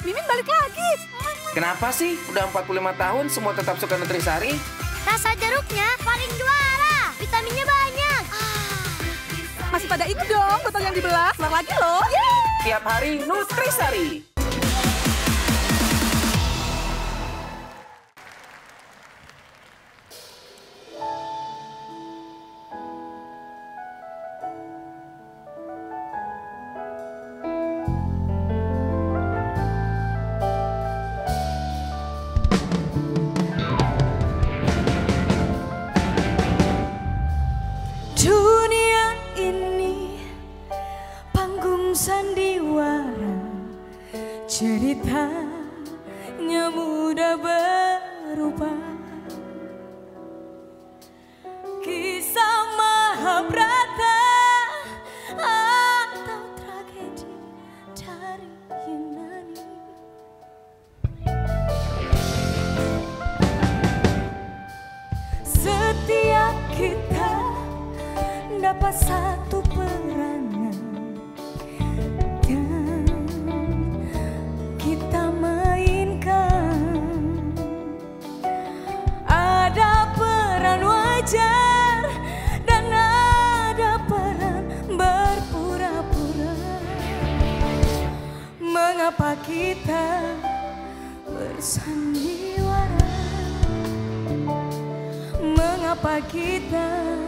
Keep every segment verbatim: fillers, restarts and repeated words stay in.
Mimin balik lagi. Kenapa sih udah empat puluh lima tahun semua tetap suka Nutrisari? Rasa jeruknya paling juara. Vitaminnya banyak. Masih pada inget dong botol yang dibelah. Keluar lagi loh. Yeay. Tiap hari Nutrisari. Sandiwara ceritanya mudah berubah, kisah Mahabharata atau tragedi dari Yunani. Setiap kita dapat satu peranan kita mainkan. Ada peran wajar dan ada peran berpura-pura. Mengapa kita bersandiwara? Mengapa kita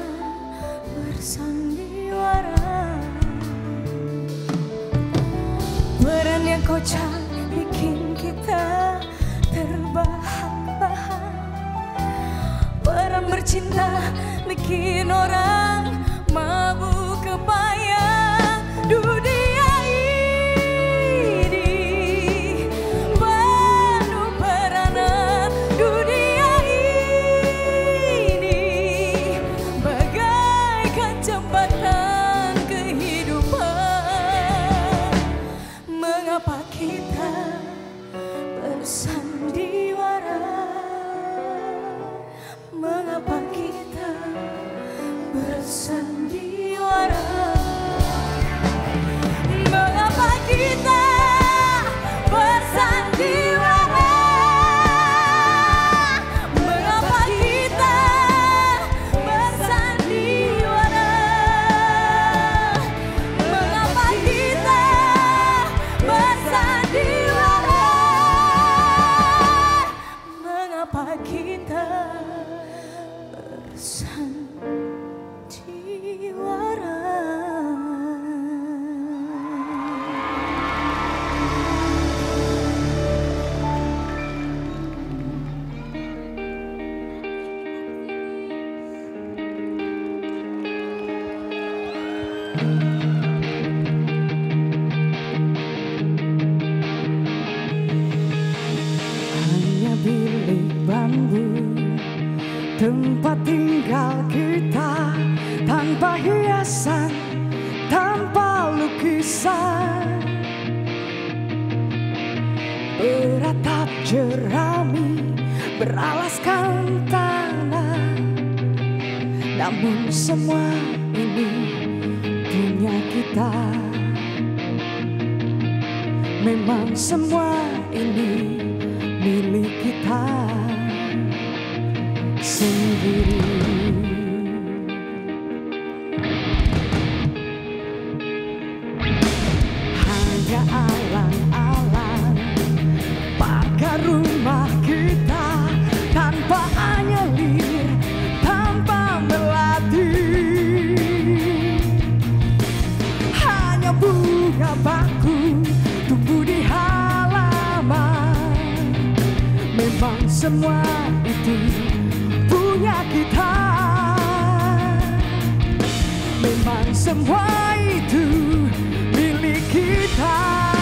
bersandiwara? Peran yang kocak bikin kita terbahak-bahak. Peran bercinta bikin orang mabuk kepayang. Dunia ini penuh peranan. Dunia ini bagaikan jembatan kehidupan. Mengapa kita bersandiwara? Mengapa kita bersandiwara? Mengapa kita bersandiwara? Mengapa kita bersandiwara? Mengapa kita bersandiwara? Mengapa kita bersandiwara? Hanya bilik bambu tempat tinggal kita, tanpa hiasan, tanpa lukisan. Beratap jerami beralaskan tanah, namun semua ini punya kita. Memang semua ini milik kita sendiri. Hanya alang-alang pagar rumah kita, tanpa anyelir, tanpa melati. Hanya bunga baku tumbuh di halaman. Memang semua itu punya kita. Memang semua itu milik kita.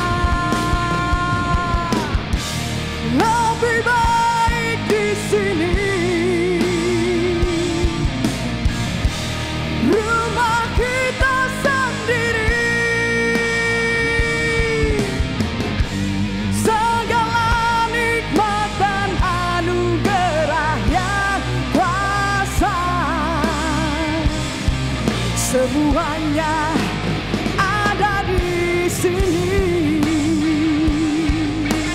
Lebih baik di sini. Rumah kita sendiri. Segala nikmat dan anugerah yang kuasa, semuanya ada di sini.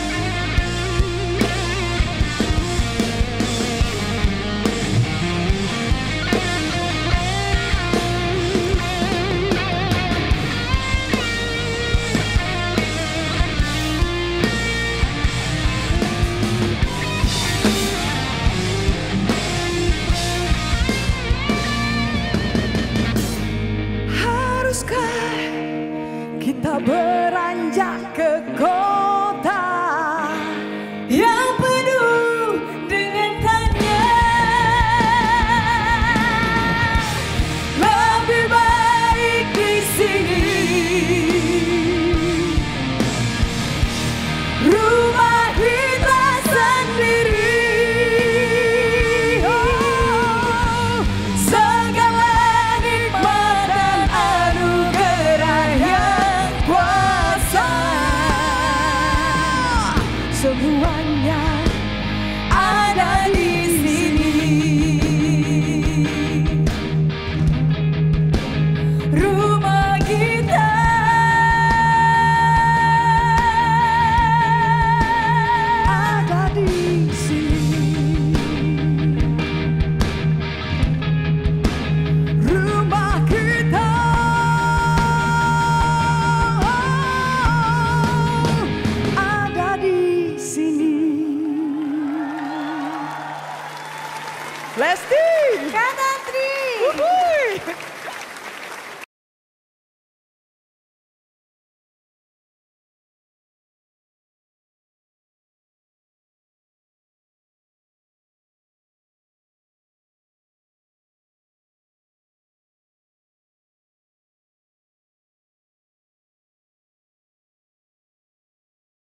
rumah kita sendiri. Oh, segala nikmat dan anugerah yang kuasa, semuanya ada di sini. Rumah kita ada di sini. Rumah kita ada di sini. Lesti.